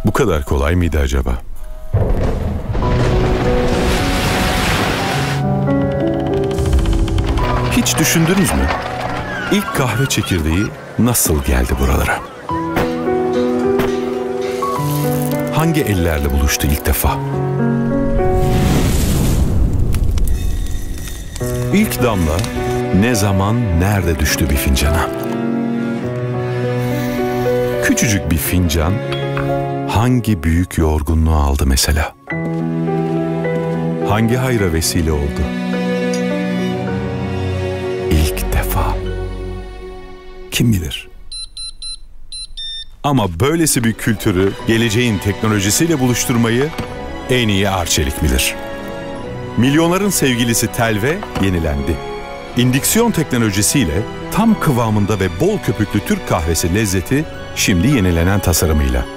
Bu kadar kolay mıydı acaba? Hiç düşündünüz mü? İlk kahve çekirdeği nasıl geldi buralara? Hangi ellerle buluştu ilk defa? İlk damla ne zaman, nerede düştü bir fincana? Küçücük bir fincan hangi büyük yorgunluğu aldı mesela? Hangi hayra vesile oldu? İlk defa. Kim bilir? Ama böylesi bir kültürü geleceğin teknolojisiyle buluşturmayı en iyi Arçelik bilir. Milyonların sevgilisi Telve yenilendi. İndüksiyon teknolojisiyle tam kıvamında ve bol köpüklü Türk kahvesi lezzeti şimdi yenilenen tasarımıyla.